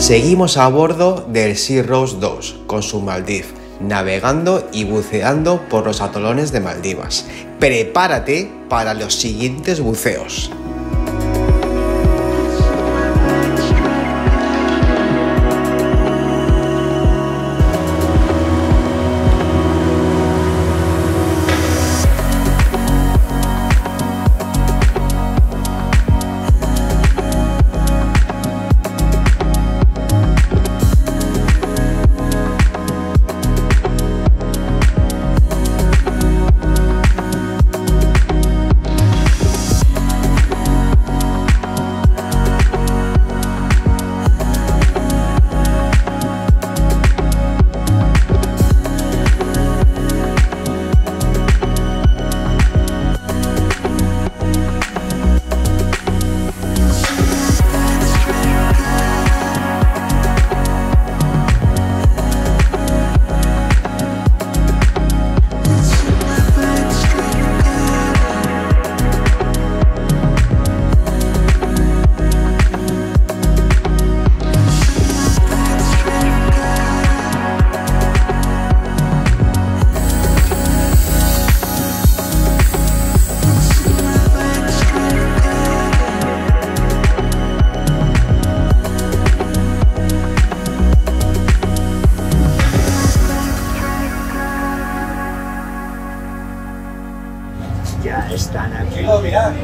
Seguimos a bordo del Sea Rose 2 con su Maldiv, navegando y buceando por los atolones de Maldivas. Prepárate para los siguientes buceos. Ya están aquí. Mirad.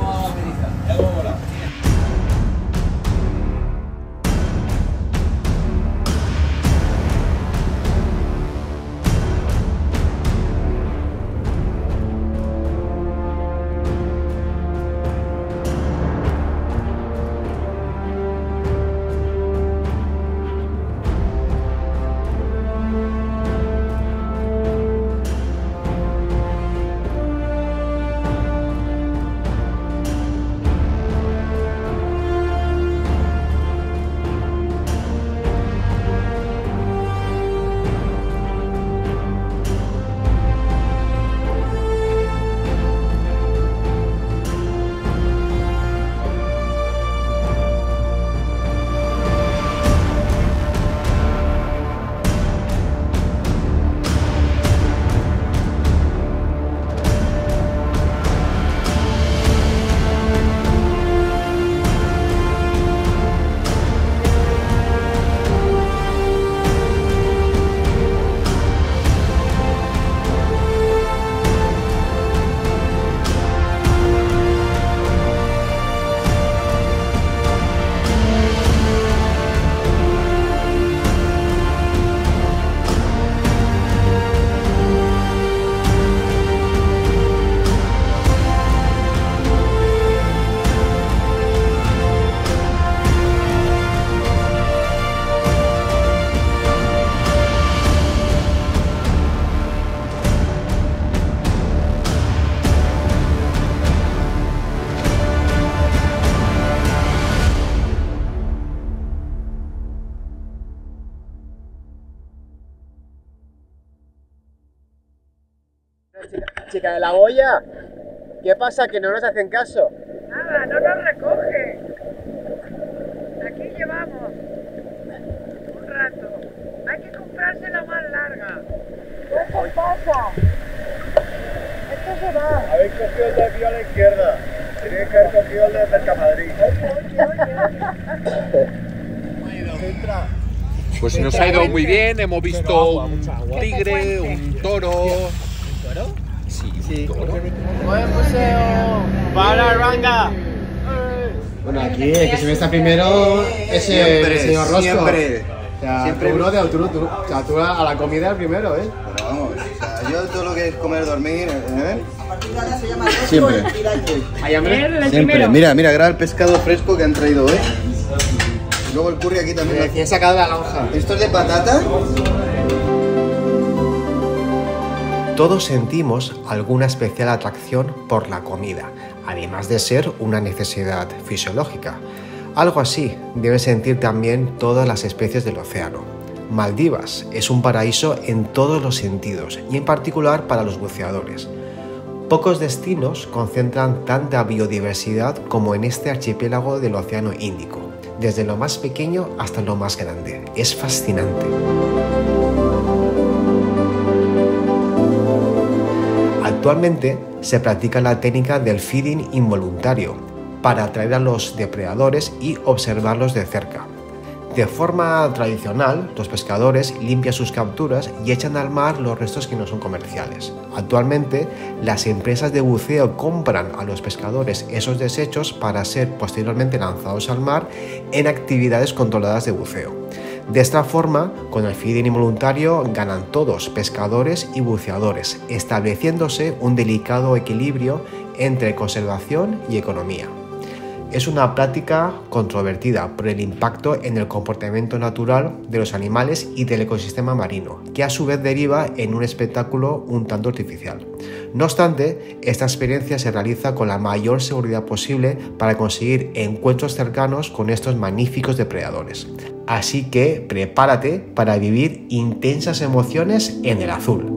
Chica de la boya, ¿qué pasa? ¿Que no nos hacen caso? Nada, no nos recoge. Aquí llevamos un rato. Hay que comprarse la más larga. ¿Qué pasa? Esto se va. Habéis cogido el de aquí a la izquierda. Tenéis que haber cogido el de Mercamadrid. Pues nos ha ido muy bien, hemos visto un tigre, un toro. ¿Un toro? Sí, un toro. Buen museo. Para Ranga. Bueno, aquí el que se ve está primero es el señor Rosco. Siempre. O sea, Siempre. tú, brother, o sea, tú a la comida el primero, ¿eh? Pero vamos, o sea, yo todo lo que es comer, dormir, ¿eh? Siempre. Siempre. Mira, graba el pescado fresco que han traído hoy. Y luego el curry aquí también. Recién sacado de la lonja. ¿Esto es de patata? Todos sentimos alguna especial atracción por la comida, además de ser una necesidad fisiológica. Algo así deben sentir también todas las especies del océano. Maldivas es un paraíso en todos los sentidos y en particular para los buceadores. Pocos destinos concentran tanta biodiversidad como en este archipiélago del Océano Índico. desde lo más pequeño hasta lo más grande. Es fascinante. Actualmente se practica la técnica del feeding involuntario para atraer a los depredadores y observarlos de cerca. De forma tradicional, los pescadores limpian sus capturas y echan al mar los restos que no son comerciales. Actualmente, las empresas de buceo compran a los pescadores esos desechos para ser posteriormente lanzados al mar en actividades controladas de buceo. De esta forma, con el feeding involuntario ganan todos, pescadores y buceadores, estableciéndose un delicado equilibrio entre conservación y economía. Es una práctica controvertida por el impacto en el comportamiento natural de los animales y del ecosistema marino, que a su vez deriva en un espectáculo un tanto artificial. No obstante, esta experiencia se realiza con la mayor seguridad posible para conseguir encuentros cercanos con estos magníficos depredadores. Así que prepárate para vivir intensas emociones en el azul.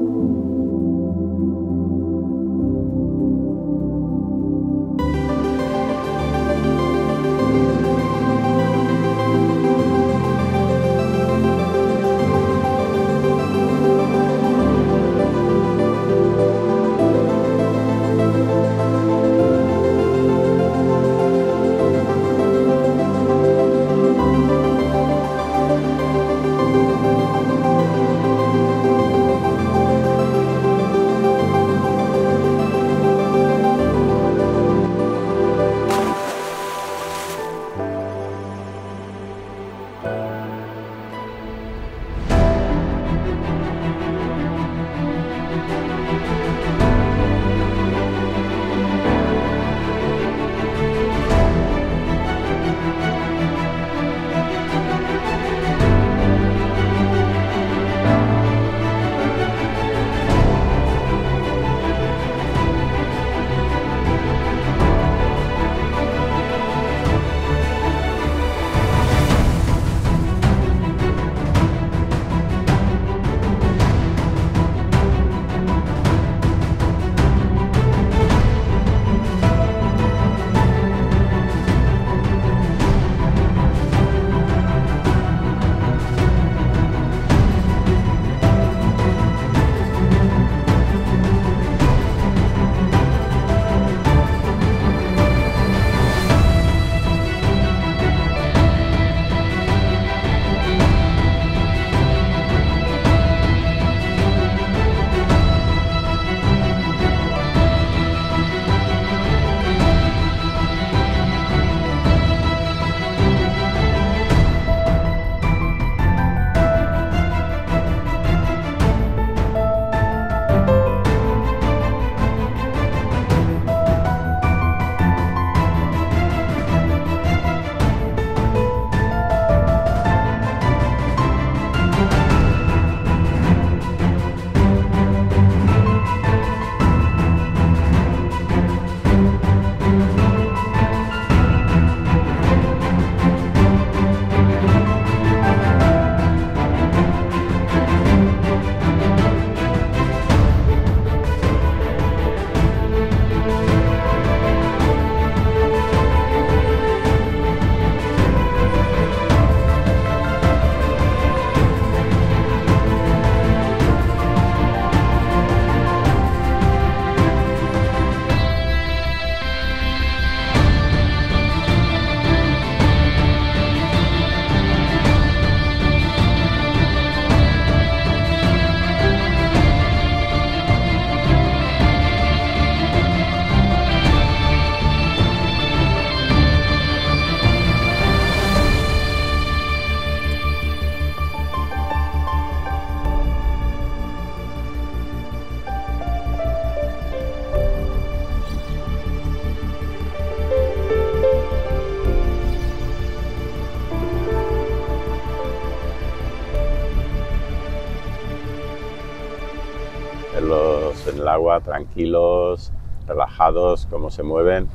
En el agua, tranquilos, relajados, cómo se mueven,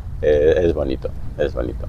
es bonito, es bonito.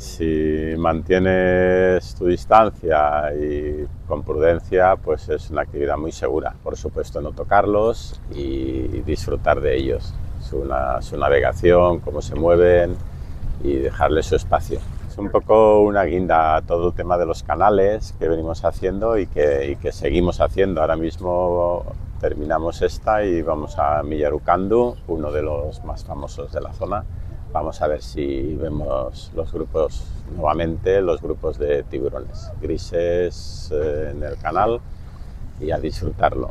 Si mantienes tu distancia y con prudencia, pues es una actividad muy segura. Por supuesto, no tocarlos y disfrutar de ellos, su navegación, cómo se mueven y dejarles su espacio. es un poco una guinda a todo el tema de los canales que venimos haciendo y que seguimos haciendo. Ahora mismo terminamos esta y vamos a Millarucandu, uno de los más famosos de la zona. Vamos a ver si vemos los grupos, nuevamente los grupos de tiburones grises en el canal y a disfrutarlo.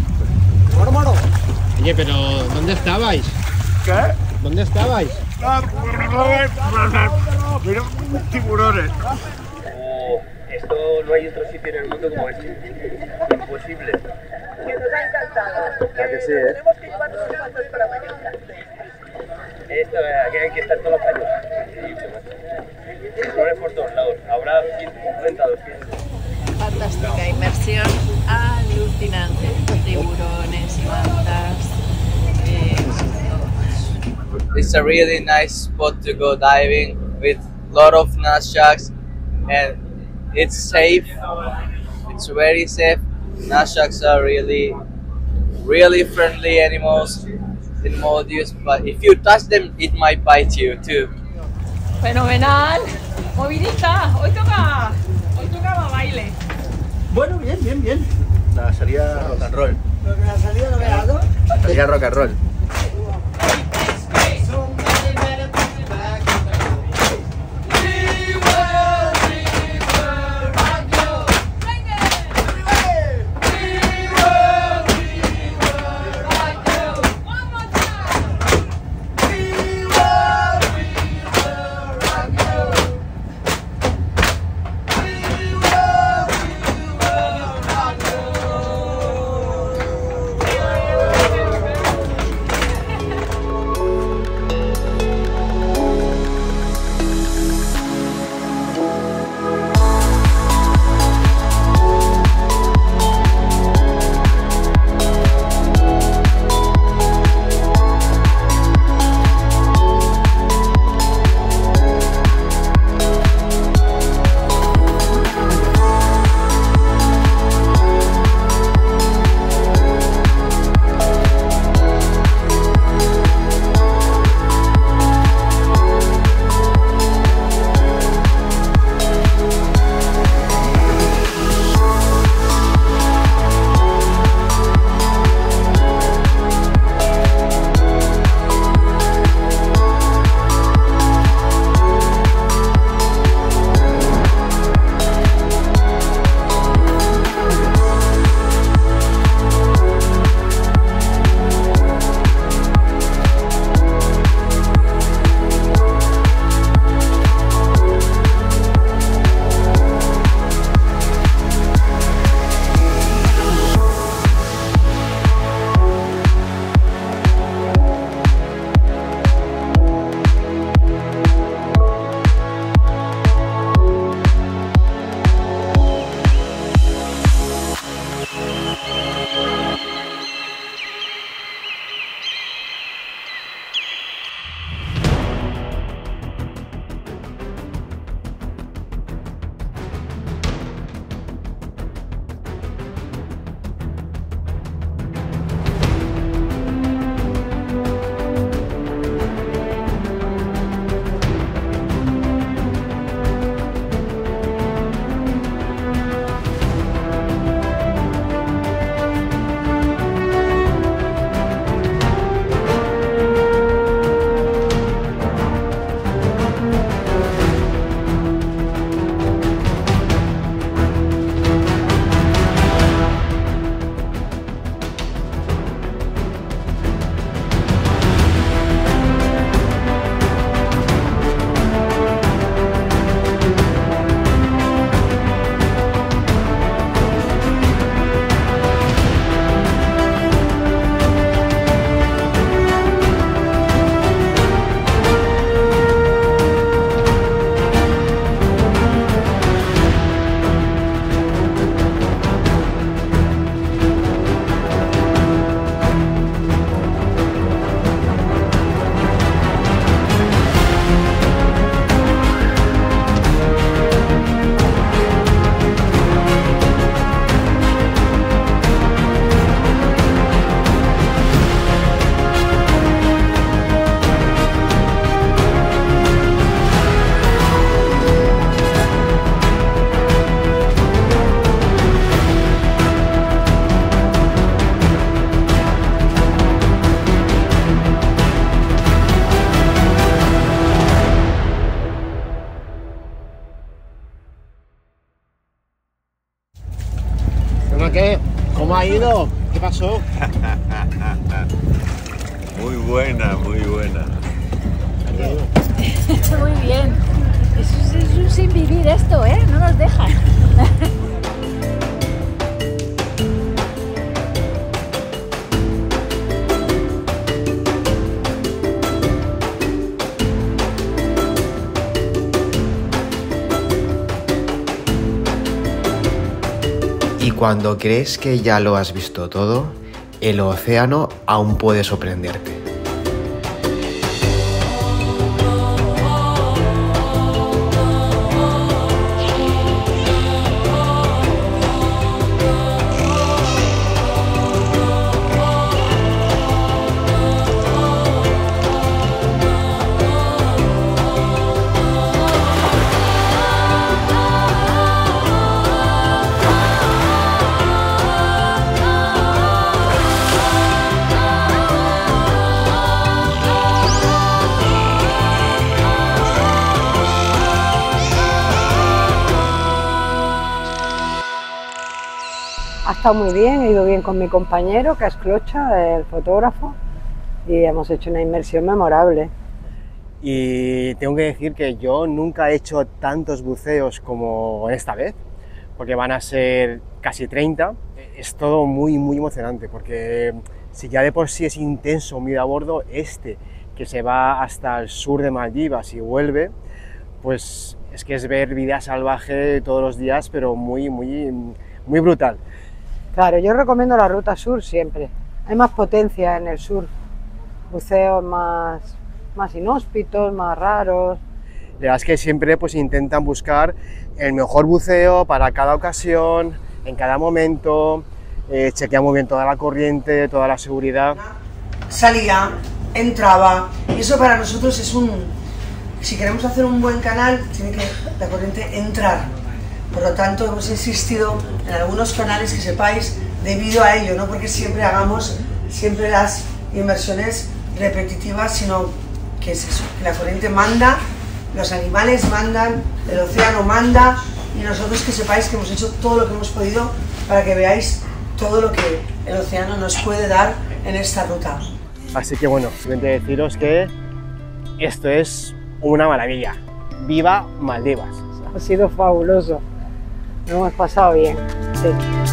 Oye, pero ¿dónde estabais? ¿Qué? ¿Dónde estabais? Mira, tiburones. Esto no hay otro sitio en el mundo como este. Imposible. Que nos ha encantado. Claro que sí, Tenemos que llevarnos unos cuantos para mañana. Esto, aquí hay que estar todos los años. Tiburones por todos lados. Habrá 150, 200. Fantástica inmersión, alucinante. Tiburones y mantas. It's a really nice spot to go diving with a lot of nunchucks, and it's safe. It's very safe. Nunchucks are really friendly animals in Maldives, but if you touch them, it might bite you too. Fenomenal. Movidita, hoy toca baile. Bueno, bien. La salida rock and roll. La salida no me ha dado. La salida rock and roll. ha ido? ¿Qué pasó? Muy buena, muy buena. Muy bien. Es un sin vivir esto, ¿eh? No nos dejan. Y cuando crees que ya lo has visto todo, el océano aún puede sorprenderte. Ha estado muy bien, he ido bien con mi compañero, que es Clocha, el fotógrafo, y hemos hecho una inmersión memorable. Y tengo que decir que yo nunca he hecho tantos buceos como esta vez, porque van a ser casi 30. Es todo muy emocionante, porque si ya de por sí es intenso muy a bordo, que se va hasta el sur de Maldivas y vuelve, pues es que es ver vida salvaje todos los días, pero muy brutal. Claro, yo recomiendo la ruta sur siempre. Hay más potencia en el sur, buceos más inhóspitos, más raros. La verdad es que siempre pues intentan buscar el mejor buceo para cada ocasión, en cada momento, chequean muy bien toda la corriente, toda la seguridad. Salía, entraba, y eso para nosotros es si queremos hacer un buen canal, tiene que la corriente entrar. Por lo tanto, hemos insistido en algunos canales que sepáis debido a ello, no porque siempre hagamos las inmersiones repetitivas, sino que es eso, que la corriente manda, los animales mandan, el océano manda, y nosotros que sepáis que hemos hecho todo lo que hemos podido para que veáis todo lo que el océano nos puede dar en esta ruta. Así que bueno, simplemente deciros que esto es una maravilla. ¡Viva Maldivas! Ha sido fabuloso. Lo hemos pasado bien, sí.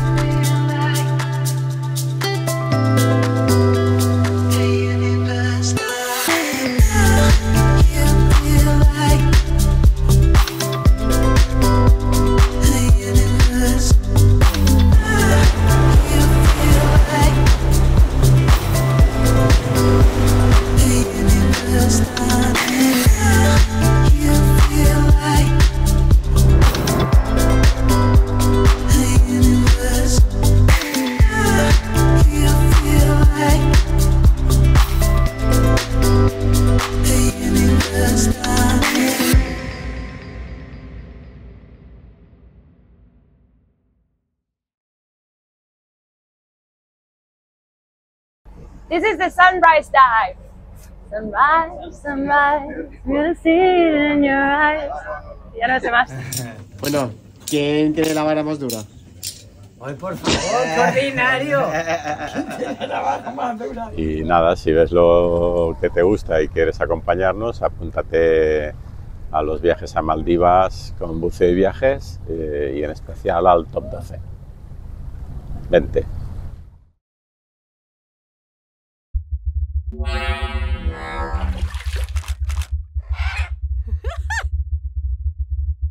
This is the sunrise dive. Sunrise, sunrise, we'll see it in your eyes. Ya no sé más. Bueno, ¿quién tiene la vara más dura? ¡Ay, por favor, ordinario! Y nada, si ves lo que te gusta y quieres acompañarnos, apúntate a los viajes a Maldivas con Buceo y Viajes y en especial al Top 12. Vente.